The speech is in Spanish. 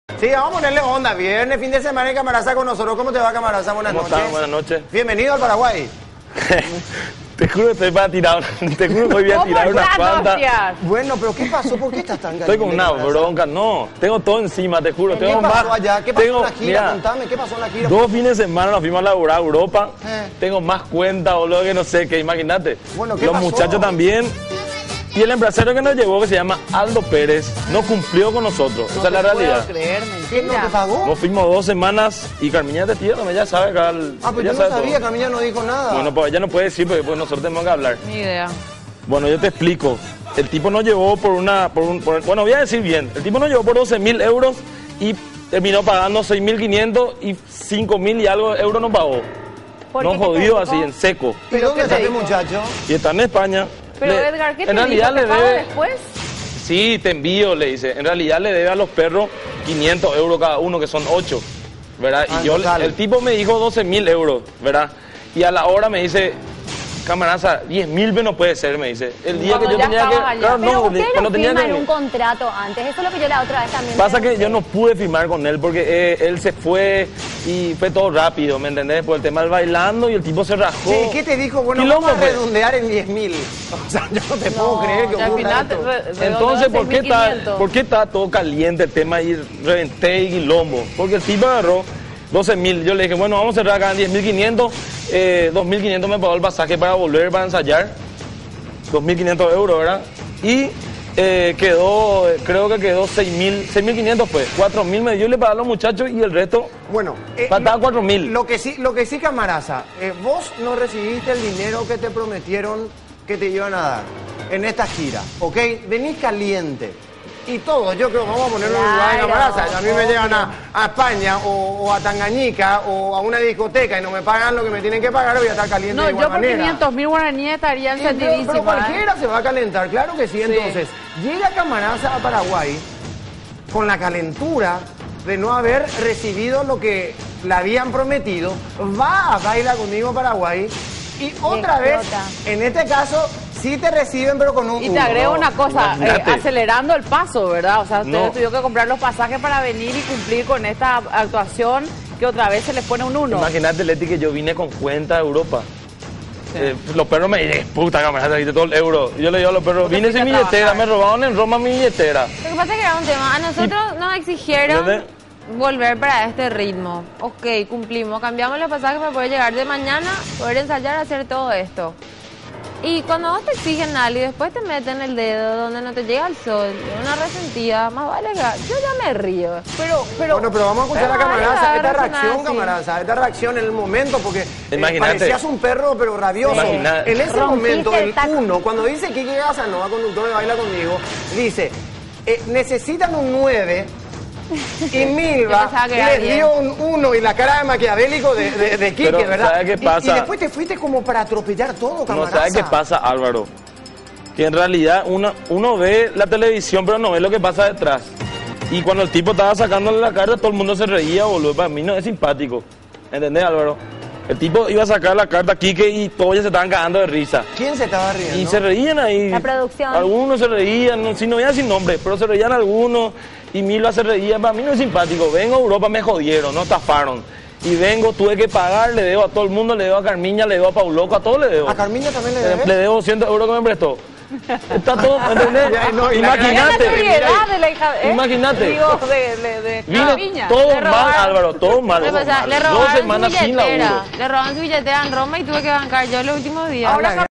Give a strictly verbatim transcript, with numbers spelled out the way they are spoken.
Sí, vamos a ponerle onda. Viernes, fin de semana en Camaraza con nosotros. ¿Cómo te va, Camaraza? Buenas ¿Cómo noches. estás? Buenas noches. Bienvenido al Paraguay. Te juro que estoy para tirar, te juro que voy a tirar unas cuantas. Bueno, pero ¿qué pasó? ¿Por qué estás tan caliente? Estoy con una bronca, no. Tengo todo encima, te juro. ¿Qué Tengo pasó más. allá? ¿Qué pasó tengo, en la gira? Mira, Contame, ¿qué pasó en la gira? Dos fines de semana nos fuimos a laburar a Europa. Eh. Tengo más cuenta, boludo, que no sé qué, imagínate. Bueno, ¿qué Los pasó? muchachos también. Y el empresario que nos llevó, que se llama Aldo Pérez, no cumplió con nosotros. No Esa es la realidad. creer, ¿Quién no te mentira. pagó? Nos fuimos dos semanas y Carmiña de tierra, ella sabe acá. el- Ah, pues ella yo no sabe sabía, todo. Camila no dijo nada. Bueno, pues ella no puede decir porque pues, nosotros tenemos que hablar. Ni idea. Bueno, yo te explico. El tipo nos llevó por una... Por un, por- bueno, voy a decir bien. El tipo nos llevó por doce mil euros y terminó pagando seis mil quinientos y cinco mil y algo euros nos pagó. ¿Por Nos qué? ¿Qué te jodió dijo? así, en seco. ¿Y dónde ¿qué te está este dijo? muchacho? Y está en España. Pero Le- Edgar, ¿qué te en realidad dijo? ¿Te le pago debe... después? Sí, te envío, le dice. En realidad le debe a los perros quinientos euros cada uno, que son ocho, ¿verdad? Ah, y yo, total. el tipo me dijo doce mil euros, ¿verdad? Y a la hora me dice, camaraza, diez mil no puede ser, me dice. El día Cuando que yo ya tenía que... estabas allá. Claro, Pero no, ustedes cuando no tenía firman que... un contrato antes, eso es lo que yo la otra vez también Pasa que pregunté. yo no pude firmar con él porque eh, él se fue y fue todo rápido, ¿me entendés? Por el tema del bailando y el tipo se rajó. Sí, ¿qué te dijo? Bueno, Quilombo, vamos a pues. redondear en diez mil. O sea, yo no te puedo creer que y al ocurra final te esto. re- redondeó Entonces, a ¿por qué, está, seis mil quinientos. ¿por qué está todo caliente el tema y reventé y quilombo? Porque el tipo agarró doce mil. Yo le dije, bueno, vamos a cerrar acá en diez mil quinientos. Eh, dos mil quinientos me pagó el pasaje para volver, para ensayar. dos mil quinientos euros, ¿verdad? Y eh, quedó, creo que quedó seis mil quinientos, pues. cuatro mil me dio y le pagó a los muchachos y el resto Bueno, eh, faltaba lo- cuatro mil. Lo que sí, lo que sí, Camaraza, eh, vos no recibiste el dinero que te prometieron que te iban a dar en esta gira, ¿ok? Venís caliente. Y todo, yo creo, vamos a ponerlo en lugar de Claro, Camaraza. A mí me obvio. llevan a, a España o, o a Tangañica o a una discoteca y no me pagan lo que me tienen que pagar, voy a estar caliente No, de igual yo por manera. quinientos mil guaraníes estaría Sí, pero, encendidísima. pero cualquiera se va a calentar, claro que sí. Sí. Entonces, llega Camaraza a Paraguay con la calentura de no haber recibido lo que le habían prometido, va a bailar conmigo a Paraguay y otra vez, explota. en este caso, sí te reciben pero con un Y te uno, agrego ¿no? una cosa, eh, Imagínate. acelerando el paso, ¿verdad? O sea, ustedes No. tuvieron que comprar los pasajes para venir y cumplir con esta actuación que otra vez se les pone un uno. Imagínate, Leti, que yo vine con cuenta de Europa. Eh, los perros me dicen, puta camarada, trajiste todo el euro. Y yo le digo a los perros, Vos te vine sin fuiste a billetera, trabajar. me robaron en Roma mi billetera. Lo que pasa es que era un tema. A nosotros nos exigieron ¿Entendés? volver para este ritmo. Ok, cumplimos. Cambiamos los pasajes para poder llegar de mañana, poder ensayar, hacer todo esto. Y cuando vos te exigen algo y después te meten el dedo donde no te llega el sol, una resentida, más vale que... Yo ya me río. Pero, pero... Bueno, pero vamos a escuchar a Pero Camaraza, vale, esta reaccionar reacción, así. Camaraza, esta reacción en el momento, porque eh, Imagínate. parecías un perro, pero rabioso. Imagínate. En ese Rompiste momento, el el taco. uno, cuando dice Kike Casanova, conductor de Baila Conmigo, dice, eh, necesitan un nueve, y Milva Yo pensaba que era les diez. dio un uno y la cara de maquiavélico de, de, de Quique, Pero, ¿verdad? ¿sabe qué Y- pasa? Y, después te fuiste como para atropellar todo, No, Camaraza. ¿sabes qué pasa, Álvaro? Que en realidad uno, uno ve la televisión, pero no ve lo que pasa detrás. Y cuando el tipo estaba sacándole la carta, todo el mundo se reía, boludo. Para mí no es simpático. ¿Entendés, Álvaro? El tipo iba a sacar la carta a Quique y todos ya se estaban cagando de risa. ¿Quién se estaba riendo? Y se reían ahí. La producción. Algunos se reían, no, si no veían sin nombre, pero se reían algunos. Y Milva se reía. Para mí no es simpático. Vengo a Europa, me jodieron, no estafaron. Y vengo, tuve que pagar, le debo a todo el mundo, le debo a Carmiña, le debo a Pauloco, a todos le debo. ¿A Carmiña también le Eh, debes? Le debo doscientos euros que me prestó. Está todo, ¿entendés? Ya, no, y la Mira la Imagínate. seriedad de la hija ¿eh? Imagínate. Digo, de, de, de Vino Piña. todo Le mal, robaron- Álvaro, todo mal. ¿Qué pasa? Le Dos robaron su semanas sin billetera. laburo. Le robaron su billetera en Roma y tuve que bancar yo los últimos días. Ahora,